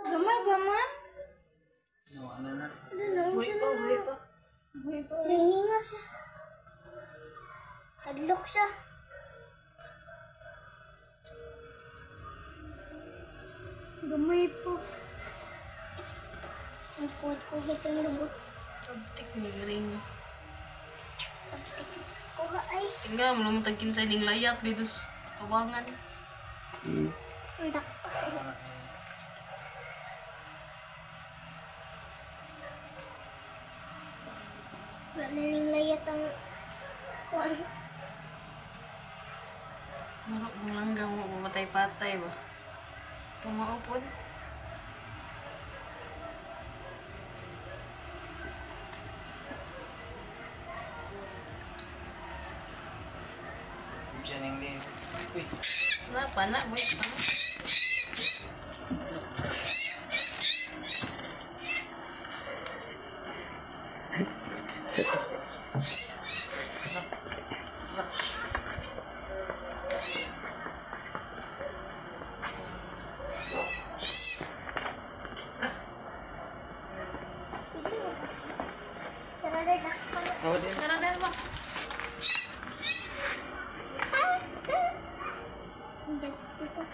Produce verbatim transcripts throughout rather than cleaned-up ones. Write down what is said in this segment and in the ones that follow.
Gamay ba man? No, ano na? Ano na? Buhay pa, buhay pa. Buhay pa. Nahinga siya. Tadlok siya. Gamay po. Ang kuhat-kuhat ang lubot. Abtik ni ring. Pagtik kuha ay. Tingnan mo naman tagkin sa ining layat dito sa kawangan. Hmm. Undak. Wala na ning layat ang kuhan. Marok mo langgang mo mamatay-patay ba? Tumaupod. Diyan yung live. Uy. Wala pa na, boy. Sige mo. Tara rin ako. Ako din. Tara dahil ba? Hindi ko speakers.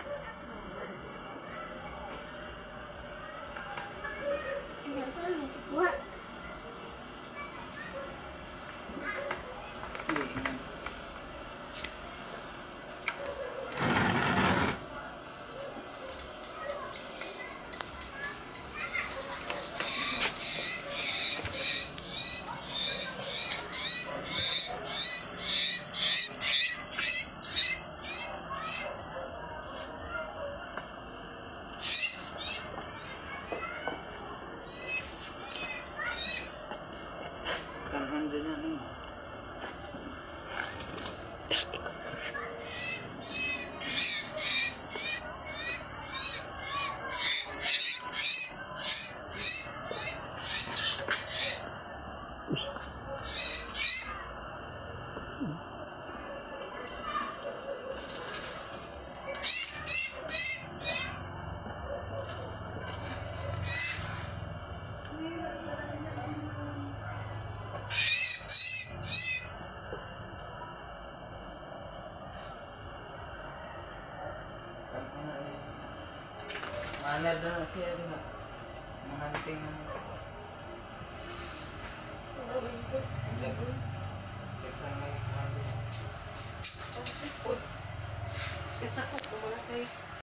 Ano ko mo kuha? Tanhan din yan. eh. Mana na siya din na. Mga hunting na. Kasi ako, kumala kayo.